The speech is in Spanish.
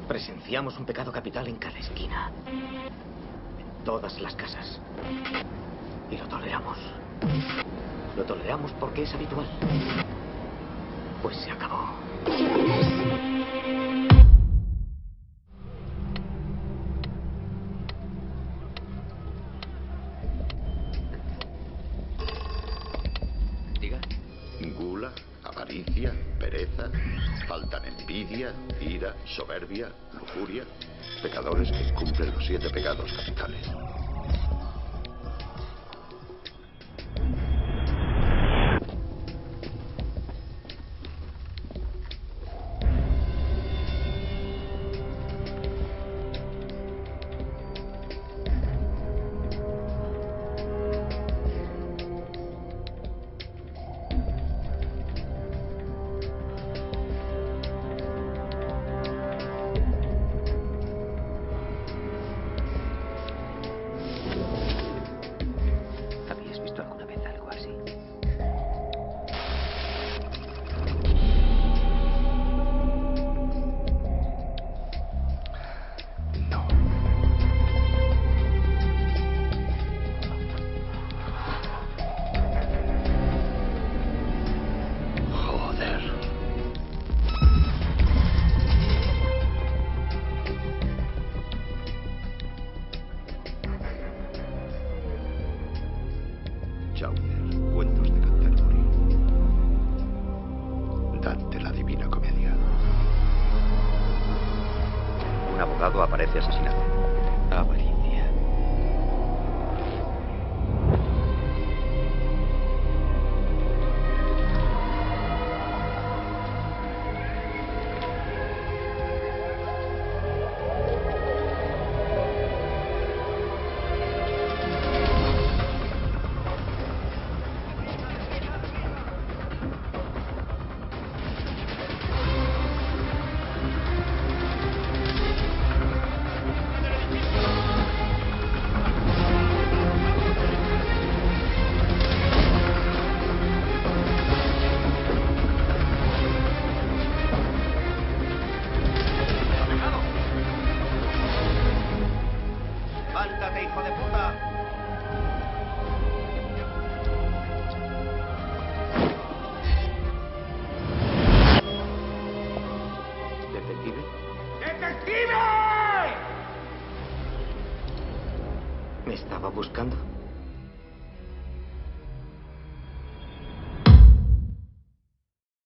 Presenciamos un pecado capital en cada esquina. En todas las casas. Y lo toleramos. Lo toleramos porque es habitual. Pues se acabó. Diga. Gula, avaricia, pereza, faltan envidia, ira, soberbia, lujuria. Pecadores que cumplen los 7 pecados capitales. ¿Habías visto alguna vez algo así? No. Joder. Chaucer, cuentos de Canterbury. Dante, la Divina Comedia. Un abogado aparece asesinado. Avaricia. ¡Levántate, hijo de puta! ¿Detective? ¡Detective! ¿Me estaba buscando?